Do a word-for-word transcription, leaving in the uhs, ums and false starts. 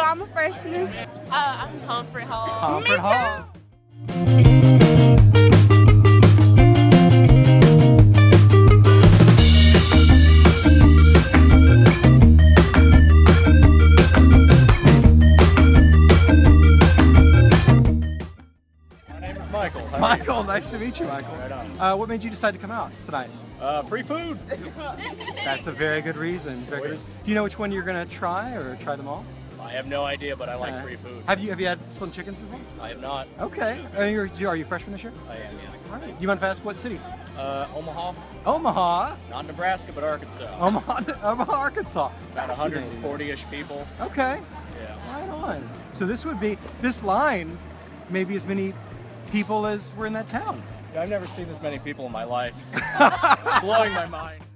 I'm a freshman. Uh, I'm Humphrey Hall. Humphrey Hall. Michael. How Michael, nice to meet you, Michael. Right on. Uh, what made you decide to come out tonight? Uh, free food. That's a very good reason. Very good. Do you know which one you're gonna try, or try them all? I have no idea, but I like Uh, free food. Have you have you had Slim Chickens before? I have not. Okay. Are you are you a freshman this year? I am, yes. All right. You mind if I ask what city? Uh, Omaha. Omaha. Not Nebraska, but Arkansas. Omaha, Omaha, Arkansas. About one hundred forty-ish people. Okay. Yeah. Right on. So this would be this line, maybe as many people as were in that town. Yeah, I've never seen this many people in my life. Blowing my mind.